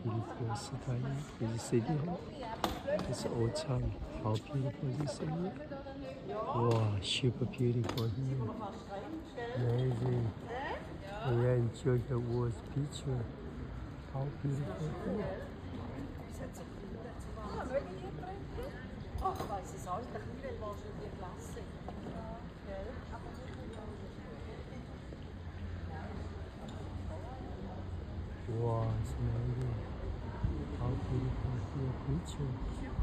beautiful sky. Is city. It's autumn. How beautiful this area. Wow, super beautiful here. Amazing. I enjoy the world's picture. How beautiful here. Ach, ich weiss es alles, der Kleine war schon in der Klasse. Gell? Wow, it's amazing. How beautiful here picture.